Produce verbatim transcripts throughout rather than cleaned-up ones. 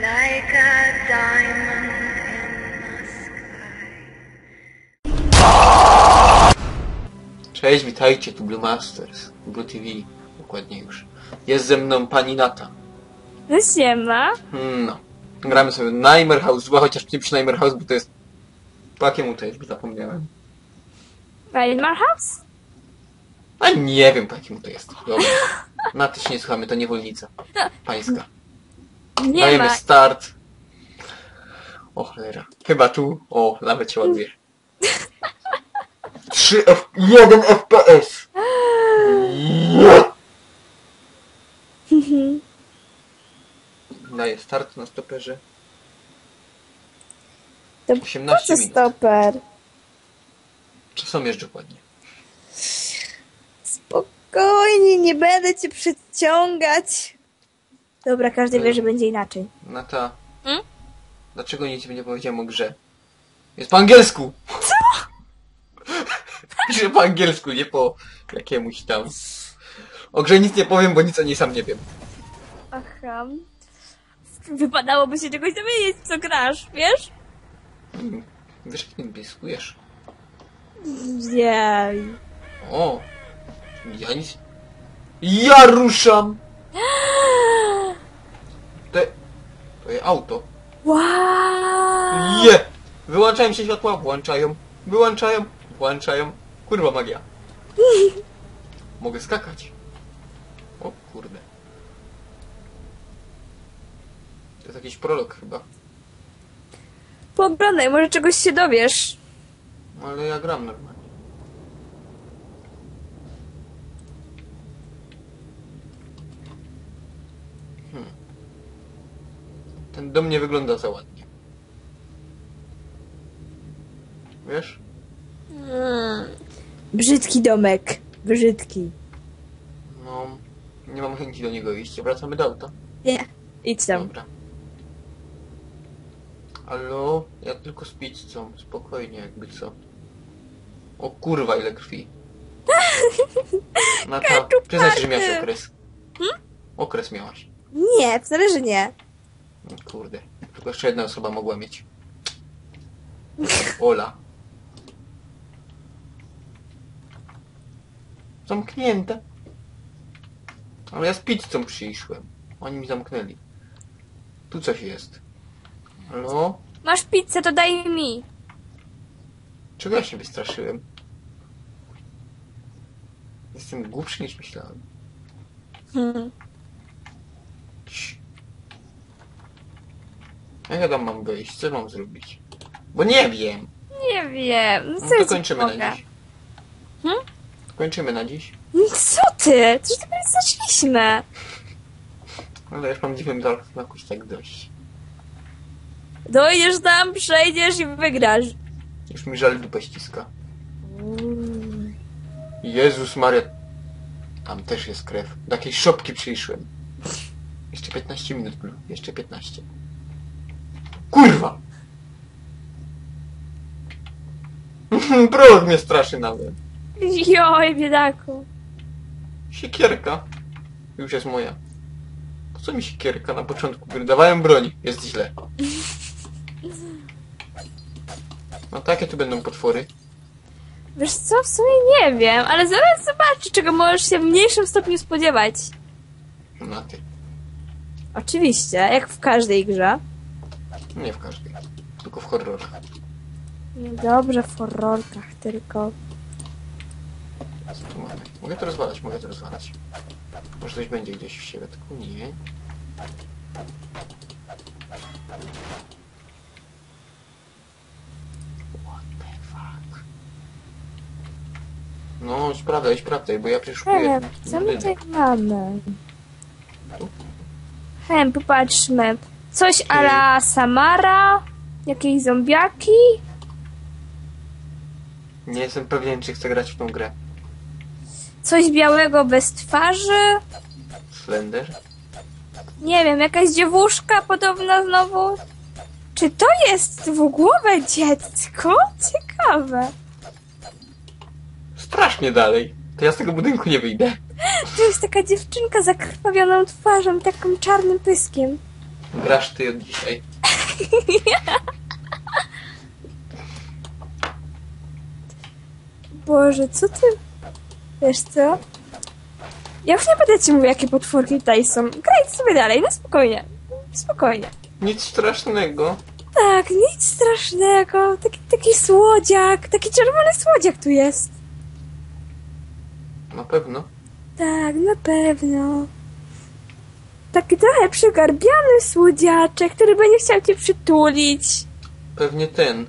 like a diamond in the sky. Cześć, witajcie, tu Blue Masters, Blue T V, dokładnie już. Jest ze mną pani Nata. No siema. Hmm, no. Gramy sobie Nightmare House dwa, chociaż nie przy Nightmare House, bo to jest... Po jakiemu to jest, bo zapomniałem. Nightmare House? A nie wiem, po jakiemu to jest. Dobra. Naty się nie słuchamy, to niewolnica. Pańska. Nie Dajemy ma. start. O cholera. Chyba tu. O, nawet się ładuje. trzy F... jeden F P S! Daję start na stoperze. To osiemnaście po co minut. stoper? Czasomierz dokładnie. Spokojnie, nie będę cię przyciągać. Dobra, każdy wie, że będzie inaczej. Nata. Hmm? Dlaczego nic mi nie powiedziałem o grze? Jest po angielsku! Co? Piszę po angielsku, nie po jakiemuś tam. O grze nic nie powiem, bo nic o niej sam nie wiem. Aha. Wypadałoby się czegoś dowiedzieć, co grasz, wiesz? Hmm. Wiesz, jak nie piskujesz? Jej. O! Ja nic... Ja ruszam! Te... To jest auto. Wow. Je! Wyłączają się światła, włączają. Wyłączają, włączają. Kurwa magia. Mogę skakać. O kurde. To jest jakiś prolog chyba. Pooglądaj, może czegoś się dowiesz. Ale ja gram normalnie. Hmm. Ten dom nie wygląda za ładnie. Wiesz? Hmm. Brzydki domek. Brzydki. No... Nie mam chęci do niego iść. Wracamy do auta. Nie. Idź tam. Dobra. Allo? Ja tylko z pizzą. Spokojnie, jakby co. O kurwa, ile krwi. Nata, przyznaj się, że miałaś okres. Hmm? Okres miałaś. Nie, wcale, że nie. Kurde. Tylko jeszcze jedna osoba mogła mieć. Ola. Zamknięte. Ale ja z pizzą przyszłem. Oni mi zamknęli. Tu coś jest. Halo? Masz pizzę, to daj mi. Czego ja się wystraszyłem? Jestem głupszy niż myślałem. Hmm. Cii. Jak ja tam mam wyjść? Co mam zrobić? Bo nie wiem. Nie wiem. No, co No to ja ci kończymy pomogę? na dziś. Hmm? Kończymy na dziś. Co ty? Przecież dopiero zaczęliśmy. Ale już mam dziwnym na jakoś tak dość. Dojdziesz tam, przejdziesz i wygrasz. Już mi żal dupę ściska. Jezus Maria. Tam też jest krew. Do jakiejś szopki przyszłem. Jeszcze piętnaście minut, Blue. Jeszcze piętnaście. Kurwa! Prolog mnie straszy nawet. Joj, biedaku. Siekierka. Już jest moja. Po co mi siekierka na początku gry? Dawałem broń. Jest źle. No takie tu będą potwory. Wiesz co, w sumie nie wiem, ale zaraz zobaczysz, czego możesz się w mniejszym stopniu spodziewać. Na ty. Oczywiście, jak w każdej grze. Nie w każdej. Tylko w horrorach. No dobrze, w horrorkach tylko. Co tu mamy? Mogę to rozwalać, mogę to rozwalać. Może coś będzie gdzieś w środku? Nie. What the fuck? No, sprawdzaj, sprawdzaj, bo ja przeszukuję. Hem, co my tutaj mamy? Hem, popatrzmy. Coś a la Samara? Jakieś zombiaki? Nie jestem pewien, czy chcę grać w tą grę. Coś białego bez twarzy? Slender? Nie wiem, jakaś dziewuszka podobna znowu? Czy to jest dwugłowe dziecko? Ciekawe. Strasz mnie dalej. To ja z tego budynku nie wyjdę. To jest taka dziewczynka z zakrwawioną twarzą, takim czarnym pyskiem. Grasz ty od dzisiaj. Boże, co ty... Wiesz co? Ja już nie będę ci mówił, jakie potworki tutaj są. Graj sobie dalej, no spokojnie. Spokojnie. Nic strasznego. Tak, nic strasznego. Taki, taki słodziak, taki czerwony słodziak tu jest. Na pewno. Tak, na pewno. Taki trochę przygarbiony słodziaczek, który będzie chciał cię przytulić. Pewnie ten.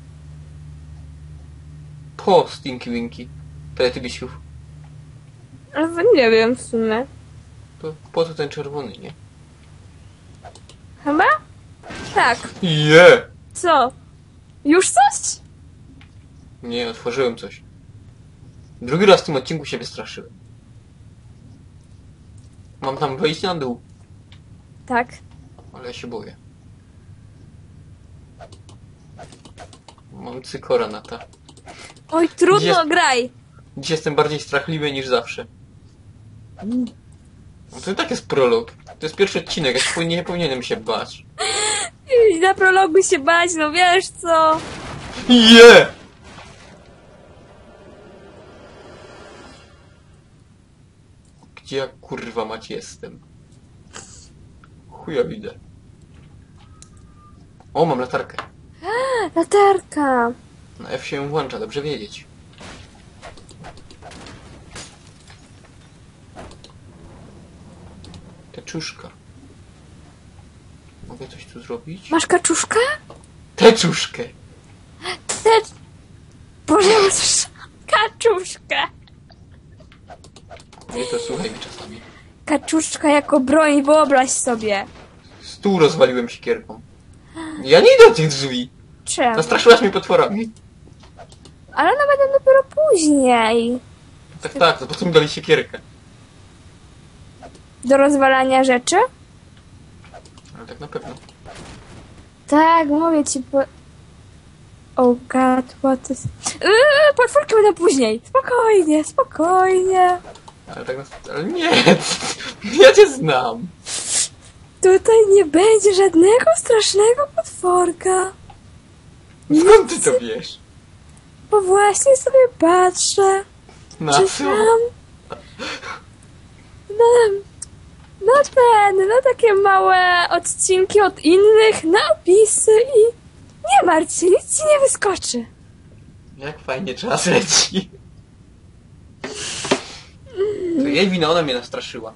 Po Stinky Winky. Teletubisiów. Ale nie wiem w sumie. To po co ten czerwony, nie? Chyba? Tak. Je! Co? Już coś? Nie, otworzyłem coś. Drugi raz w tym odcinku się wystraszyłem. Mam tam wejść na dół, Tak. ale ja się boję. Mam cykora na ta. Oj, trudno, Jest- graj. Dziś jestem bardziej strachliwy niż zawsze. No to i tak jest prolog. To jest pierwszy odcinek, ja się powinien- nie powinienem się bać. I na prologu się bać, no wiesz co? Je! Gdzie ja kurwa mać jestem? Chuja widzę. O, mam latarkę. Latarka. Na F się ją włącza, dobrze wiedzieć. Teczuszka. Mogę coś tu zrobić? Masz kaczuszkę? Teczuszkę! Te... Boże, masz kaczuszkę. Nie to słuchaj mi czasami. Kaczuszka jako broń, wyobraź sobie. Stół rozwaliłem siekierką. Ja nie idę do tych drzwi. Czemu? Zastraszyłaś mnie potworami. Ale one będą dopiero później. Tak, tak, to po co mi dali siekierkę? Do rozwalania rzeczy? Ale tak na pewno. Tak, mówię ci po... Oh god, what is... Yy, potworki będą później. Spokojnie, spokojnie. Ale tak na... Ale nie! Ja cię znam! Tutaj nie będzie żadnego strasznego potworka. Skąd ty to wiesz? Bo właśnie sobie patrzę, Na czy co? tam... No, no ten, no takie małe odcinki od innych, napisy i... Nie martw się, nic ci nie wyskoczy. Jak fajnie czas leci. To jej wina, ona mnie nastraszyła.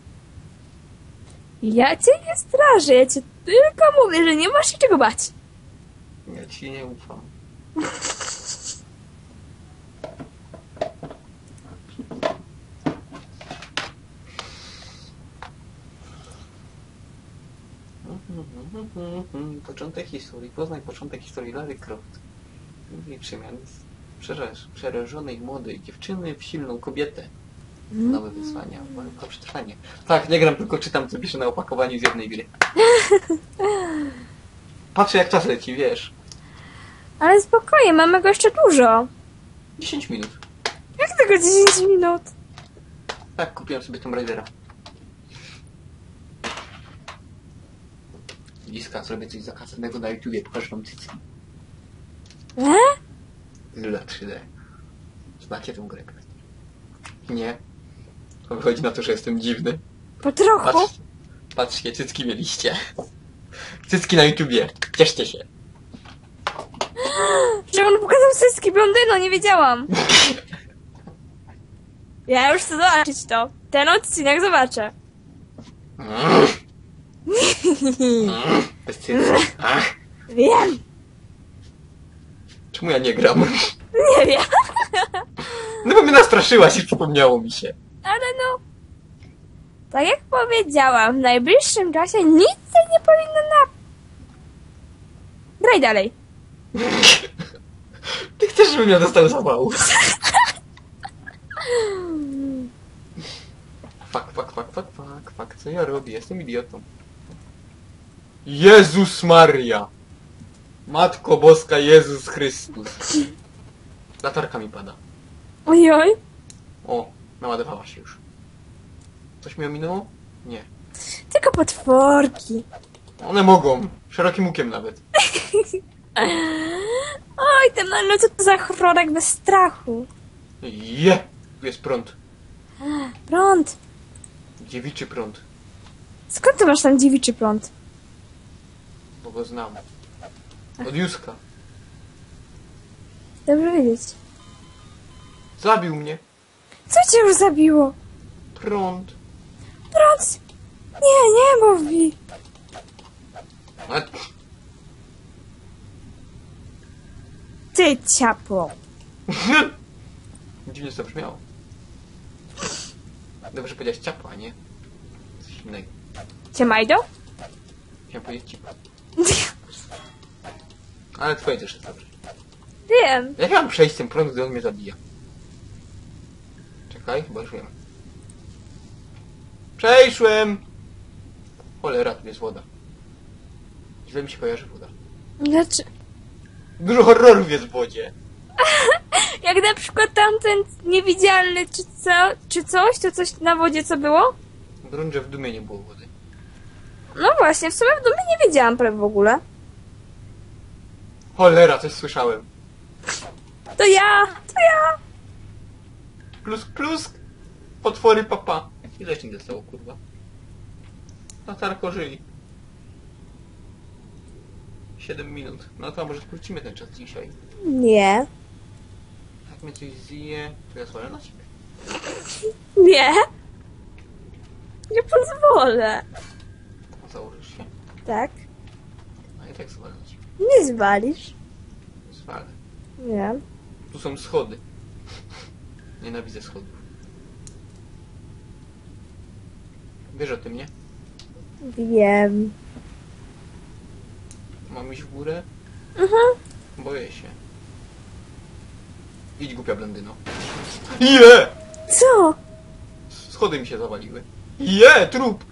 Ja cię nie strażę, ja cię tylko mówię, że nie masz się czego bać. Ja ci nie ufam. Początek historii. Poznaj początek historii Lara Croft. Jej przemiany z przeraż- przerażonej młodej dziewczyny w silną kobietę. Nowe wyzwania, walka o przetrwanie. Tak, nie gram, tylko czytam, co pisze na opakowaniu z jednej gry. Patrzę, jak czas leci, wiesz. Ale spokojnie, mamy go jeszcze dużo. dziesięć minut. Jak tylko dziesięć minut? Tak, kupiłem sobie Tomb Raidera. Liska, zrobię coś zakazanego na YouTubie, pokażę wam cycki. E? Lula trzy D. Znacie tę grę? Nie. To wychodzi na to, że jestem dziwny. Po trochu. Patrzcie, patrzcie, cycki mieliście. Cycki na YouTubie. Cieszcie się. Że on pokazał cycki blondyno, nie wiedziałam. Ja już chcę zobaczyć to. Ten odcinek zobaczę. Bez cycki. Ach, Wiem. czemu ja nie gram? Nie wiem. No bo mnie nastraszyłaś i przypomniało mi się. Ale no... Tak jak powiedziałam, w najbliższym czasie nic się nie powinno na... Graj dalej. Ty chcesz, żebym ja dostał zawału. Fak, fak, fak, fak, fak, fak, co ja robię? Jestem idiotą. Jezus Maria! Matko Boska, Jezus Chrystus. Latarka mi pada. Ojoj. O, naładowała się już. Coś mi ominęło? Nie. Tylko potworki. One mogą. Szerokim łukiem nawet. Oj, ten no co to za horrorek bez strachu? Je! Tu jest prąd. Prąd. Dziewiczy prąd. Skąd ty masz tam dziewiczy prąd? Bo go znam. Od Józka. Dobrze wiedzieć. Zabił mnie. Co cię już zabiło? Prąd. Prąd. Nie, nie mów mi. A... Ty ciapo. Dziwnie to brzmiało. Dobrze powiedziałeś ciapo, a nie coś innego. Ciemajdo? Chciałem powiedzieć cipo. Ale twoje też jest dobrze. Wiem. Jak ja mam przejść ten prąd, gdy on mnie zabija? Czekaj, chyba już wiem. Przeszłem! Cholera, tu jest woda. Źle mi się kojarzy woda. Dlaczego? Dużo horrorów jest w wodzie. Jak na przykład tamten niewidzialny czy co, czy coś, to coś na wodzie co było? Broń, że w dumie nie było wody. No właśnie, w sumie w dumie nie wiedziałam prawie w ogóle. Cholera, coś słyszałem. To ja, to ja. Plusk, plusk! Potwory papa. Ile ci zostało, kurwa? Latarko żyli. siedem minut. No to może skrócimy ten czas dzisiaj. Nie. Jak mnie coś zje, to ja zwalę na siebie. Nie. Nie pozwolę. Założysz się. Tak? A i tak zwalę na siebie. Nie zwalisz. Zwalę. Nie. Tu są schody. Nienawidzę schodów. Wiesz o tym, nie? Wiem. Mam iść w górę? Mhm. Boję się. Idź, głupia blondyno. Je! Co? Schody mi się zawaliły. Je! Trup!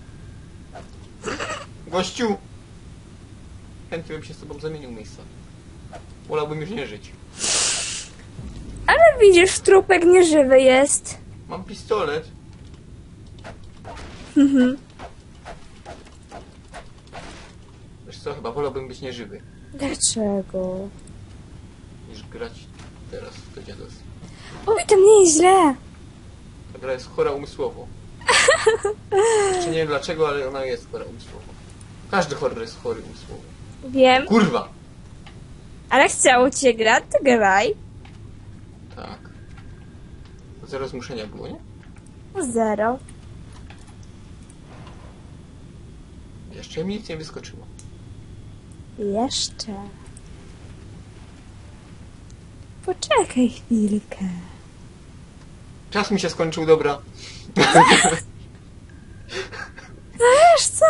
Gościu! Chętnie bym się z tobą zamienił miejsca. Wolałbym już nie żyć. Ale widzisz, trupek nieżywy jest. Mam pistolet. Mhm. Wiesz co, chyba wolałbym być nieżywy, Dlaczego? niż grać teraz w to dziadostwo. Oj, to nie jest źle. Ta gra jest chora umysłowo. Jeszcze nie wiem dlaczego, ale ona jest chora umysłowo. Każdy horror jest chory umysłowo. Wiem. Kurwa! Ale chciało ci się grać, to graj. Tak. Zero zmuszenia było, nie? Zero. Jeszcze mi nic nie wyskoczyło. Jeszcze. Poczekaj chwilkę. Czas mi się skończył, dobra. No wiesz co?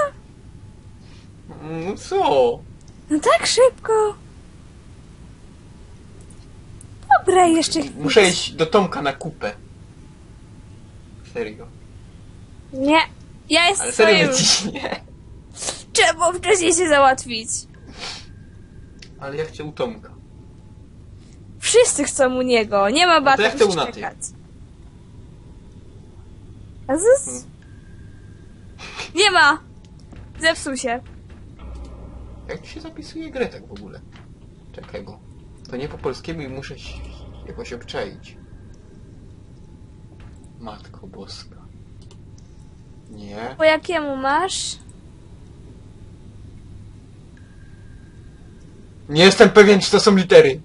No co? No tak szybko. Dobra, jeszcze chwilkę. Muszę iść do Tomka na kupę. Serio. Nie. Ja jest Ale swoje serio już. ci nie. Trzeba wcześniej się załatwić. Ale ja chcę u Tomka. Wszyscy chcą u niego. Nie ma bata ja chcę u już Naty. czekać. A zus? Hmm. Nie ma. Zepsuł się. Jak tu się zapisuje grę tak w ogóle? Czekaj, bo to nie po polskiemu i muszę się jakoś obczaić. Matko Boska. Nie. Po jakiemu masz? Nie jestem pewien, czy to są litery.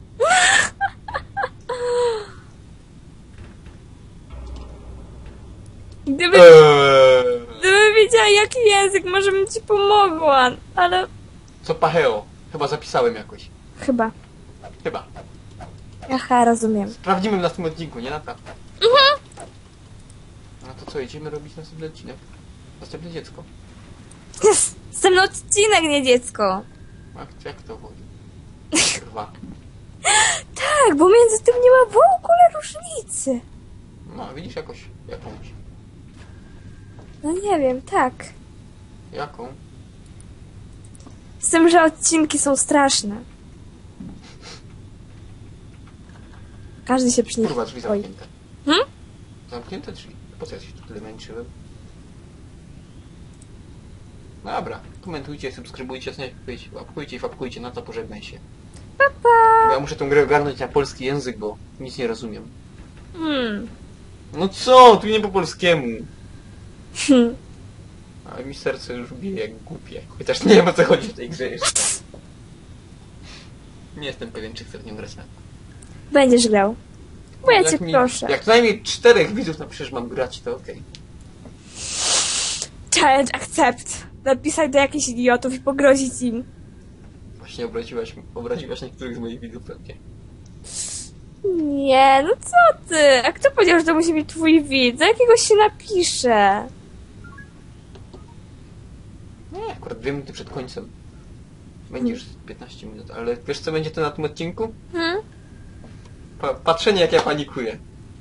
Gdyby, Eee, gdyby wiedziała jaki język, może bym ci pomogła. Ale... co pacheo? Chyba zapisałem jakoś. Chyba. Chyba. Aha, rozumiem. Sprawdzimy w następnym odcinku, nie Nata? Mhm. No to co, idziemy robić następny odcinek? Następne dziecko. Jest następny odcinek, nie dziecko. Jak, jak to woli? Kurwa. Tak, bo między tym nie ma w ogóle różnicy. No, widzisz jakoś, jakąś. No nie wiem, tak. Jaką? Z tym, że odcinki są straszne. Każdy się przy nich... Kurwa, drzwi Oj. zamknięte. Hmm? Zamknięte drzwi. Po co ja się tu tyle męczyłem? Dobra. Komentujcie, subskrybujcie, łapkujcie, łapkujcie i fapkujcie, na to pożegnaj się. Pa, pa. Bo ja muszę tę grę ogarnąć na polski język, bo nic nie rozumiem. Hmm. No co? Tu nie po polskiemu. Hmm. Ale mi serce już bije jak głupie. Chociaż nie wiem, o co chodzi w tej grze jeszcze. Nie jestem pewien, czy chcę w nią grać na... Będziesz grał. Bo ja cię Jak mi- proszę. Jak co najmniej czterech widzów na przecież mam grać, to okej. Challenge accept. Napisać do jakichś idiotów i pogrozić im. Właśnie obraziłaś, obraziłaś niektórych z moich widzów pewnie. Nie, no co ty? A kto powiedział, że to musi być twój widz? Do jakiegoś się napisze. Nie, akurat dwie minuty przed końcem. Będzie już piętnaście minut, ale wiesz co będzie to na tym odcinku? Hmm? Pa patrzenie jak ja panikuję.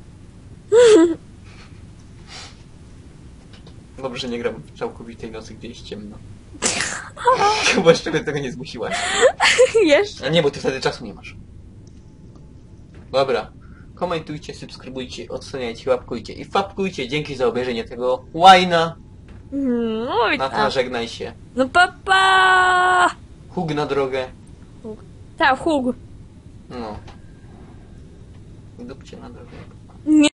Dobrze, że nie gram w całkowitej nocy, gdzie jest ciemno. Chyba jeszcze mnie tego nie zmusiłaś. Jeszcze. A nie, bo ty wtedy czasu nie masz. Dobra. Komentujcie, subskrybujcie, oceniajcie, łapkujcie i fapkujcie. Dzięki za obejrzenie tego łajna. Hmm, no, i- Nata, żegnaj się. no papa! Hug na drogę. Ta, hug. No. Dupcie na drogę. Nie.